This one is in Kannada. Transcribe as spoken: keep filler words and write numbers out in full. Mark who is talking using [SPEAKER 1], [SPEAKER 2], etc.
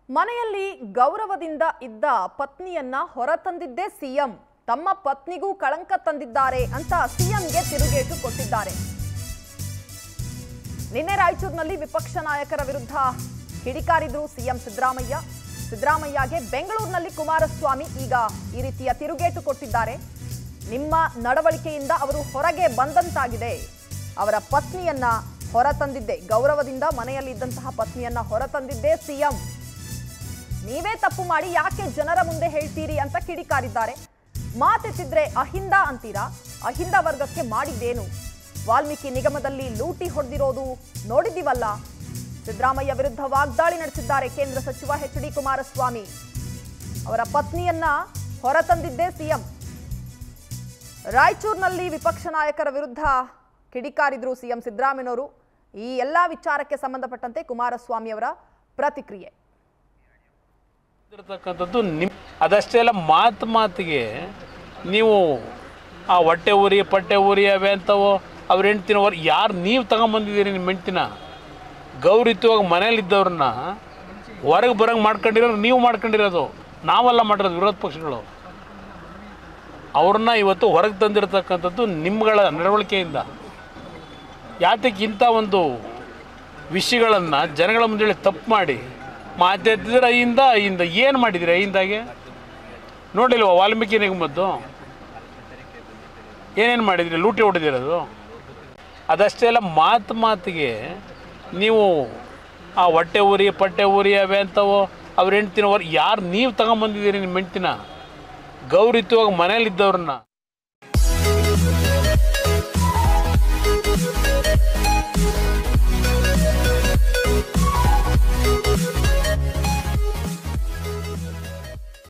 [SPEAKER 1] ಮನೆಯಲ್ಲಿ ಗೌರವದಿಂದ ಇದ್ದ ಪತ್ನಿಯನ್ನ ಹೊರತಂದಿದ್ದೇ ಸಿಎಂ. ತಮ್ಮ ಪತ್ನಿಗೂ ಕಳಂಕ ತಂದಿದ್ದಾರೆ ಅಂತ ಸಿಎಂಗೆ ತಿರುಗೇಟು ಕೊಟ್ಟಿದ್ದಾರೆ. ನಿನ್ನೆ ರಾಯಚೂರಿನಲ್ಲಿ ವಿಪಕ್ಷ ನಾಯಕರ ವಿರುದ್ಧ ಕಿಡಿಕಾರಿದ್ರು ಸಿಎಂ ಸಿದ್ದರಾಮಯ್ಯ. ಸಿದ್ದರಾಮಯ್ಯಗೆ ಬೆಂಗಳೂರಿನಲ್ಲಿ ಕುಮಾರಸ್ವಾಮಿ ಈಗ ಈ ರೀತಿಯ ತಿರುಗೇಟು ಕೊಟ್ಟಿದ್ದಾರೆ. ನಿಮ್ಮ ನಡವಳಿಕೆಯಿಂದ ಅವರು ಹೊರಗೆ ಬಂದಂತಾಗಿದೆ. ಅವರ ಪತ್ನಿಯನ್ನ ಹೊರತಂದಿದ್ದೆ, ಗೌರವದಿಂದ ಮನೆಯಲ್ಲಿ ಇದ್ದಂತಹ ಪತ್ನಿಯನ್ನ ಹೊರತಂದಿದ್ದೇ ಸಿಎಂ. ನೀವೇ ತಪ್ಪು ಮಾಡಿ ಯಾಕೆ ಜನರ ಮುಂದೆ ಹೇಳ್ತೀರಿ ಅಂತ ಕಿಡಿಕಾರಿದ್ದಾರೆ. ಮಾತೆತ್ತಿದ್ರೆ ಅಹಿಂದ ಅಂತೀರಾ? ಅಹಿಂದ ವರ್ಗಕ್ಕೆ ಮಾಡಿದ್ದೇನು? ವಾಲ್ಮೀಕಿ ನಿಗಮದಲ್ಲಿ ಲೂಟಿ ಹೊಡೆದಿರೋದು ನೋಡಿದ್ದೀವಲ್ಲ. ಸಿದ್ದರಾಮಯ್ಯ ವಿರುದ್ಧ ವಾಗ್ದಾಳಿ ನಡೆಸಿದ್ದಾರೆ ಕೇಂದ್ರ ಸಚಿವ ಎಚ್ ಡಿ ಕುಮಾರಸ್ವಾಮಿ. ಅವರ ಪತ್ನಿಯನ್ನ ಹೊರತಂದಿದ್ದೇ ಸಿಎಂ. ರಾಯಚೂರಿನಲ್ಲಿ ವಿಪಕ್ಷ ನಾಯಕರ ವಿರುದ್ಧ ಕಿಡಿಕಾರಿದ್ರು ಸಿಎಂ ಸಿದ್ದರಾಮಯ್ಯನವರು. ಈ ಎಲ್ಲ ವಿಚಾರಕ್ಕೆ ಸಂಬಂಧಪಟ್ಟಂತೆ ಕುಮಾರಸ್ವಾಮಿ ಅವರ ಪ್ರತಿಕ್ರಿಯೆ.
[SPEAKER 2] ನಿಮ್ ಅದಷ್ಟೇ ಅಲ್ಲ, ಮಾತು ಮಾತಿಗೆ ನೀವು ಆ ಹೊಟ್ಟೆ ಊರಿ ಪಟ್ಟೆ ಊರಿ ಅವೇ ಅಂತವೋ ಅವ್ರ ಹೆಂಡ್ತಿನವ್ರು ಯಾರು ನೀವು ತಗೊಂಬಂದಿದ್ದೀರಿ? ನಿಮ್ಮ ಹೆಂಡ್ತಿನ ಗೌರವಿತವಾಗಿ ಮನೇಲಿದ್ದವ್ರನ್ನ ಹೊರಗೆ ಬರಂಗೆ ಮಾಡ್ಕೊಂಡಿರೋರು ನೀವು ಮಾಡ್ಕೊಂಡಿರೋದು, ನಾವೆಲ್ಲ ಮಾಡಿರೋದು ವಿರೋಧ ಪಕ್ಷಗಳು. ಅವ್ರನ್ನ ಇವತ್ತು ಹೊರಗೆ ತಂದಿರತಕ್ಕಂಥದ್ದು ನಿಮ್ಮಗಳ ನಡವಳಿಕೆಯಿಂದ. ಯಾತಕ್ಕೆ ಇಂಥ ಒಂದು ವಿಷಯಗಳನ್ನು ಜನಗಳ ಮುಂದೆ ತಪ್ಪು ಮಾಡಿ ಮಾತಾಡ್ತಿದ್ರೆ ಅಹಿಂದ ಅಹಿಂದ ಏನು ಮಾಡಿದಿರಿ? ಅಹಿಂದಾಗೆ ನೋಡಿಲ್ವ ವಾಲ್ಮೀಕಿ ನಿಗಮದ್ದು ಏನೇನು ಮಾಡಿದಿರಿ? ಲೂಟಿ ಹೊಡೆದಿರೋದು. ಅದಷ್ಟೇ ಅಲ್ಲ, ಮಾತು ಮಾತಿಗೆ ನೀವು ಆ ಹೊಟ್ಟೆ ಊರಿ ಪಟ್ಟೆ ಊರಿ ಅವೇ ಅಂತವೋ ಅವ್ರ ಹೆಂಡ್ತಿನವ್ರು ಯಾರು ನೀವು ತಗೊಂಬಂದಿದ್ದೀರಿ? ನಿಮ್ಮ ಹೆಂಡ್ತಿನ ಗೌರವಿತವಾಗಿ ಮನೇಲಿದ್ದವ್ರನ್ನ